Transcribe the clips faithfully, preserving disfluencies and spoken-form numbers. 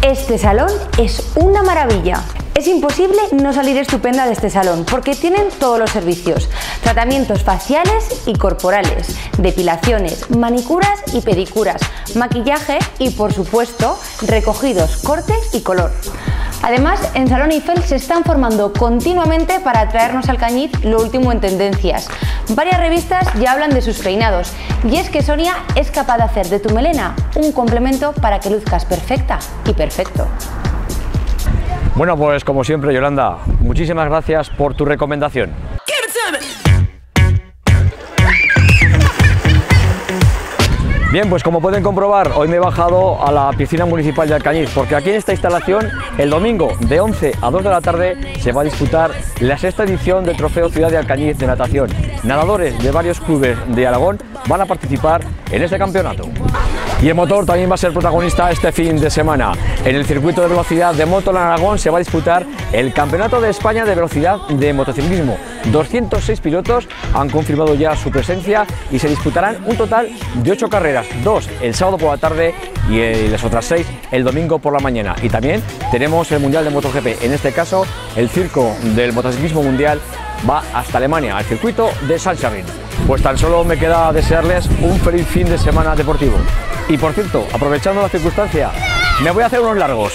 Este salón es una maravilla. Es imposible no salir estupenda de este salón porque tienen todos los servicios: tratamientos faciales y corporales, depilaciones, manicuras y pedicuras, maquillaje y, por supuesto, recogidos, corte y color. Además, en Salón Eiffel se están formando continuamente para traernos al Alcañiz lo último en tendencias. Varias revistas ya hablan de sus peinados, y es que Sonia es capaz de hacer de tu melena un complemento para que luzcas perfecta y perfecto. Bueno, pues como siempre, Yolanda, muchísimas gracias por tu recomendación. Bien, pues como pueden comprobar, hoy me he bajado a la piscina municipal de Alcañiz, porque aquí en esta instalación, el domingo de once a dos de la tarde, se va a disputar la sexta edición del Trofeo Ciudad de Alcañiz de natación. Nadadores de varios clubes de Aragón van a participar en este campeonato. Y el motor también va a ser protagonista este fin de semana. En el circuito de velocidad de moto en Aragón se va a disputar el Campeonato de España de Velocidad de Motociclismo. doscientos seis pilotos han confirmado ya su presencia y se disputarán un total de ocho carreras, dos el sábado por la tarde y las otras seis el domingo por la mañana. Y también tenemos el Mundial de MotoGP. En este caso, el circo del motociclismo mundial va hasta Alemania, al circuito de Sachsenring. Pues tan solo me queda desearles un feliz fin de semana deportivo. Y por cierto, aprovechando la circunstancia, me voy a hacer unos largos.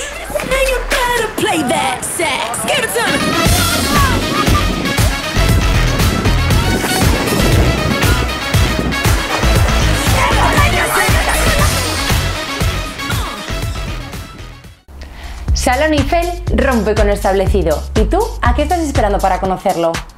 Salón Eiffel rompe con lo establecido. ¿Y tú? ¿A qué estás esperando para conocerlo?